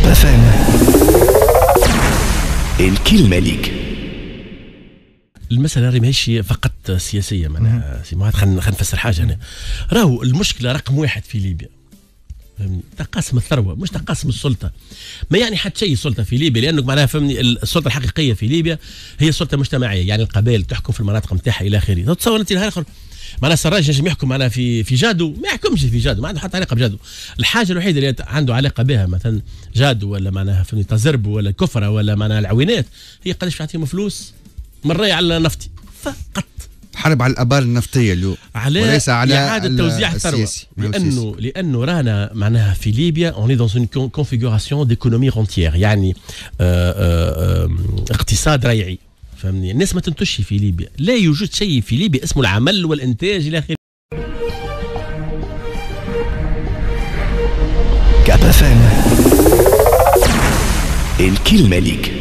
كابا فام الكلمة ليك. المسألة راهي ماهيش فقط سياسية، معناها سي معاذ خلينا نفسر حاجة هنا. راهو المشكلة رقم واحد في ليبيا فهمني تقاسم الثروة، مش تقاسم السلطة. ما يعني حتى شيء السلطة في ليبيا، لأنه معناها فهمني السلطة الحقيقية في ليبيا هي سلطة مجتمعية، يعني القبائل تحكم في المناطق نتاعها إلى آخره. تصور أنت نهار آخر معناها السراج نجم يحكم معناها في جادو، ما يحكمش في جادو، ما عنده حتى علاقة بجادو. الحاجة الوحيدة اللي عنده علاقة بها مثلا جادو ولا معناها فهمني تزرب ولا الكفرة ولا معناها العوينات، هي قداش تعطيهم فلوس من راي على نفطي فقط. حرب على الابار النفطيه اليوم، وليس على اعاده توزيع الثروه، لانه رانا معناها في ليبيا اون دون اون كونفيغوراسيون ديكونومي رونتيير، يعني اقتصاد ريعي فهمني. الناس ما تنتشي في ليبيا، لا يوجد شيء في ليبيا اسمه العمل والانتاج الى اخره. كابا فام الكلمة ليك.